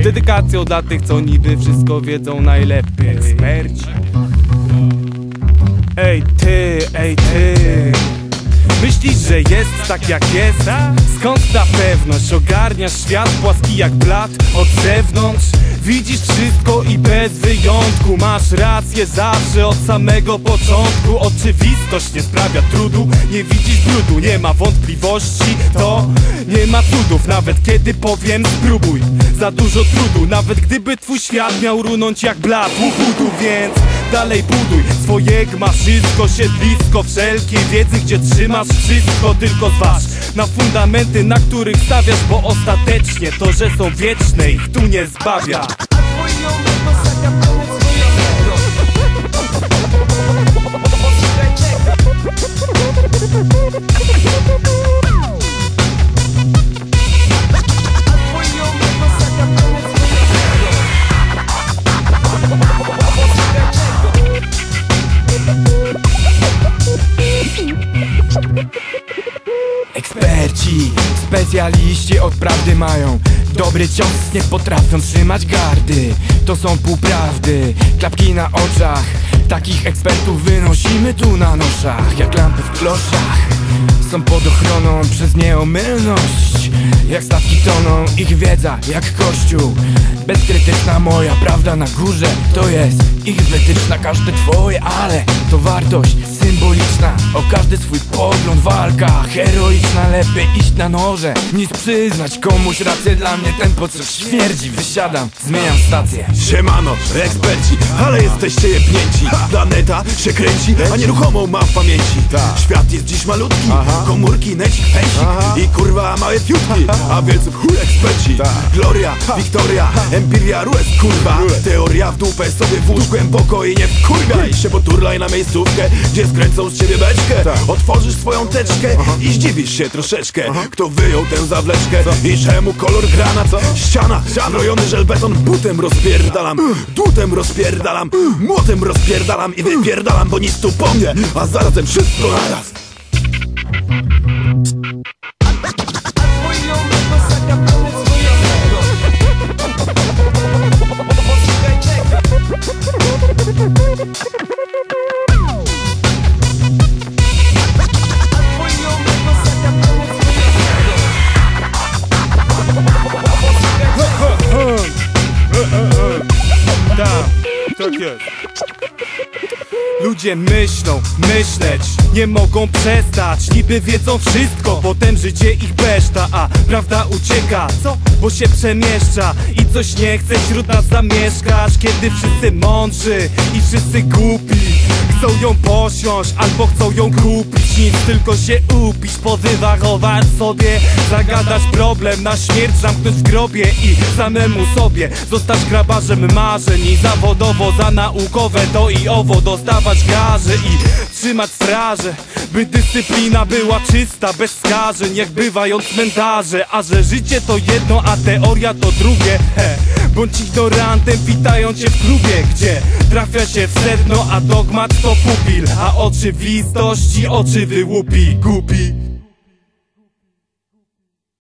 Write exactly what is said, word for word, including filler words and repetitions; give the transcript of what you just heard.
dedykacją dla tych, co niby wszystko wiedzą najlepiej. Eksperci. Ej ty, ej ty, myślisz, że jest tak jak jest? Skąd ta pewność? Ogarniasz świat płaski jak blat od zewnątrz. Widzisz wszystko i bez wyjątku. Masz rację zawsze od samego początku. Oczywistość nie sprawia trudu. Nie widzisz brudu, nie ma wątpliwości. To nie ma cudów, nawet kiedy powiem spróbuj. Za dużo trudu, nawet gdyby twój świat miał runąć jak blat łukudu. Więc dalej buduj swoje gmaszysko, siedlisko wszelkiej wiedzy, gdzie trzymasz wszystko. Tylko zważ na fundamenty, na których stawiasz, bo ostatecznie to, że są wieczne, ich tu nie zbawia. Eksperci, specjaliści od prawdy mają dobry cios, nie potrafią trzymać gardy. To są półprawdy, klapki na oczach. Takich ekspertów wynosimy tu na noszach, jak lampy w kloszach. Są pod ochroną przez nieomylność. Jak statki toną, ich wiedza jak kościół. Bezkrytyczna moja prawda na górze, to jest ich wytyczna, każde twoje, ale to wartość symboliczna. O każdy swój pogląd, walka heroiczna. Lepiej iść na noże niż przyznać komuś rację. Dla mnie ten pocet śmierdzi, wysiadam, zmieniam stację. Siemano, eksperci, ale jesteście jebnięci. Planeta się kręci, a nieruchomą ma w pamięci. Świat jest dziś malutki, komórki, necik, fejsik i kurwa małe fiutki. A więc w chuj eksperci. Gloria, Wiktoria, Empiria, Rues, kurwa. Teoria w dupę sobie włóż głęboko i nie wkurwiaj się, bo turlaj na miejscówkę, gdzie skręcą z ciebie beczkę. Otworzysz swoją teczkę i zdziwisz się troszeczkę, kto wyjął tę zawleczkę i czemu kolor granat. Ściana, zbrojony żelbeton, butem rozpierdalam, dłutem rozpierdalam, młotem rozpierdalam i wypierdalam, bo nic tu po mnie, a zarazem wszystko naraz. Tak jest. Ludzie myślą, myśleć nie mogą przestać. Niby wiedzą wszystko, potem życie ich beszta. A prawda ucieka, co? Bo się przemieszcza i coś nie chce wśród nas zamieszkać. Kiedy wszyscy mądrzy i wszyscy głupi chcą ją posiąść albo chcą ją kupić. Nic, tylko się upić, powywarować sobie, zagadać problem na śmierć, zamknąć w grobie i samemu sobie zostać grabarzem marzeń i zawodowo za naukowe to i owo dostawać garzy i trzymać straże, by dyscyplina była czysta, bez skażeń, jak bywają cmentarze. A że życie to jedno, a teoria to drugie, he. Bądź ignorantem, witają cię w klubie, gdzie trafia się w sedno, a dogmat to pupil, a oczywistości oczy wyłupi, głupi.